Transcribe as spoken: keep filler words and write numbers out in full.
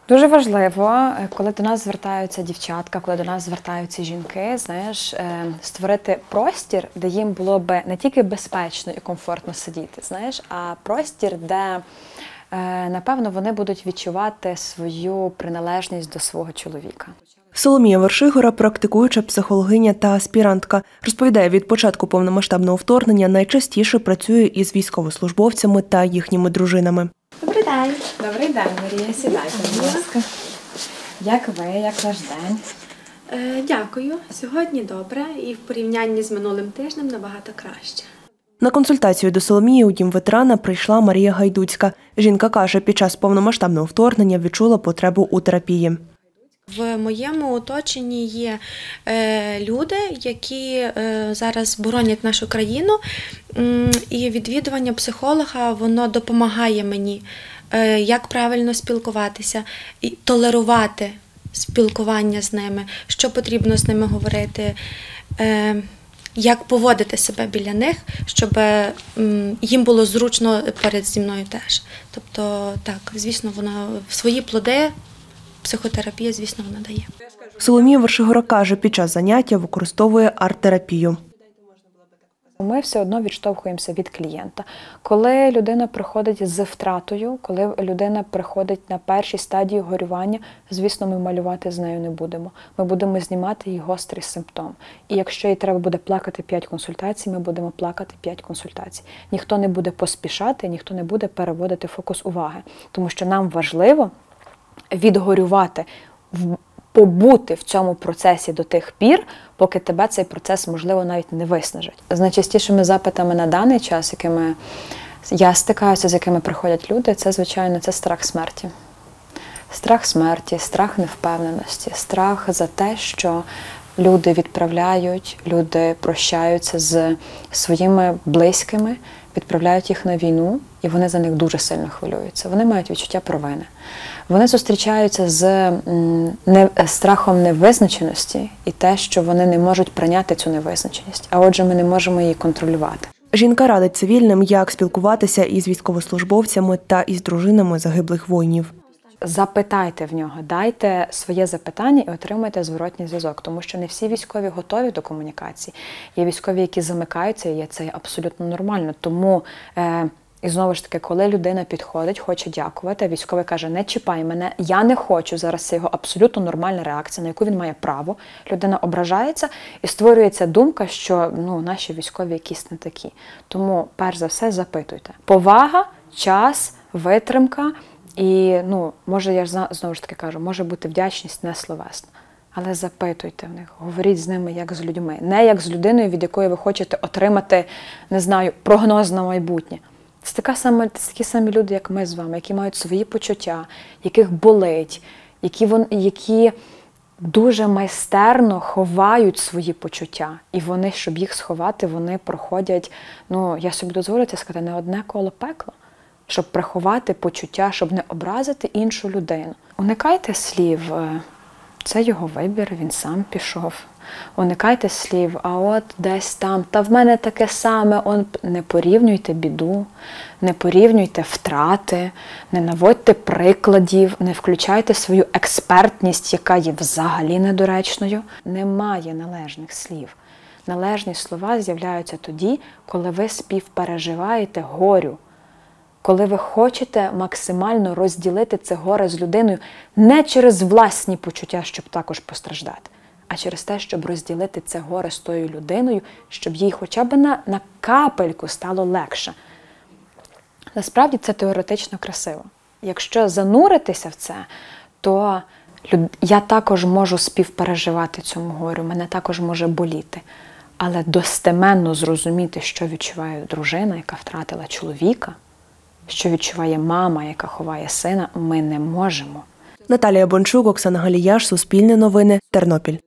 Дуже важливо, коли до нас звертаються дівчатка, коли до нас звертаються жінки, знаєш, створити простір, де їм було б не тільки безпечно і комфортно сидіти, знаєш, а простір, де, напевно, вони будуть відчувати свою приналежність до свого чоловіка. Соломія Вершигора – практикуюча психологиня та аспірантка. Розповідає, від початку повномасштабного вторгнення найчастіше працює із військовослужбовцями та їхніми дружинами. Добрий день. Добрий день, Марія. Сідайте, будь ласка. Як ви, як ваш день? Е, дякую. Сьогодні добре і в порівнянні з минулим тижнем набагато краще. На консультацію до Соломії у дім ветерана прийшла Марія Гайдуцька. Жінка каже, під час повномасштабного вторгнення відчула потребу у терапії. В моєму оточенні є е, люди, які е, зараз боронять нашу країну, м, і відвідування психолога, воно допомагає мені, е, як правильно спілкуватися, і толерувати спілкування з ними, що потрібно з ними говорити, е, як поводити себе біля них, щоб м, їм було зручно поряд зі мною теж. Тобто, так, звісно, вона свої плоди, психотерапія, звісно, вона дає. Соломія Вершигора каже, під час заняття використовує арт-терапію. Ми все одно відштовхуємося від клієнта. Коли людина приходить з втратою, коли людина приходить на першій стадії горювання, звісно, ми малювати з нею не будемо. Ми будемо знімати її гострий симптом. І якщо їй треба буде плакати п'ять консультацій, ми будемо плакати п'ять консультацій. Ніхто не буде поспішати, ніхто не буде переводити фокус уваги. Тому що нам важливо відгорювати, побути в цьому процесі до тих пір, поки тебе цей процес, можливо, навіть не виснажить. З найчастішими запитами на даний час, якими я стикаюся, з якими приходять люди, це, звичайно, це страх смерті. Страх смерті, страх невпевненості, страх за те, що люди відправляють, люди прощаються з своїми близькими, відправляють їх на війну, і вони за них дуже сильно хвилюються. Вони мають відчуття провини. Вони зустрічаються з не, страхом невизначеності і те, що вони не можуть прийняти цю невизначеність, а отже ми не можемо її контролювати. Жінка радить цивільним, як спілкуватися із військовослужбовцями та із дружинами загиблих воїнів. Запитайте в нього, дайте своє запитання і отримайте зворотній зв'язок, тому що не всі військові готові до комунікації. Є військові, які замикаються, і це абсолютно нормально. Тому, е, і знову ж таки, коли людина підходить, хоче дякувати, а військовий каже, не чіпай мене, я не хочу, зараз це його абсолютно нормальна реакція, на яку він має право. Людина ображається і створюється думка, що ну, наші військові якісь не такі. Тому, перш за все, запитуйте. Повага, час, витримка. І, ну, може, я ж знову ж таки кажу, може бути вдячність не словесна. Але запитуйте в них, говоріть з ними як з людьми. Не як з людиною, від якої ви хочете отримати, не знаю, прогноз на майбутнє. Це, така сама, це такі самі люди, як ми з вами, які мають свої почуття, яких болить, які, вон, які дуже майстерно ховають свої почуття. І вони, щоб їх сховати, вони проходять, ну, я собі дозволю це сказати, не одне коло пекла. Щоб приховати почуття, щоб не образити іншу людину. Уникайте слів, це його вибір, він сам пішов. Уникайте слів, а от десь там, та в мене таке саме. Он... Не порівнюйте біду, не порівнюйте втрати, не наводьте прикладів, не включайте свою експертність, яка є взагалі недоречною. Немає належних слів. Належні слова з'являються тоді, коли ви співпереживаєте горю. Коли ви хочете максимально розділити це горе з людиною не через власні почуття, щоб також постраждати, а через те, щоб розділити це горе з тою людиною, щоб їй хоча б на, на капельку стало легше. Насправді це теоретично красиво. Якщо зануритися в це, то я також можу співпереживати цьому горю, мене також може боліти. Але достеменно зрозуміти, що відчуває дружина, яка втратила чоловіка, що відчуває мама, яка ховає сина, ми не можемо. Наталія Бончук, Оксана Галіяш, Суспільне новини, Тернопіль.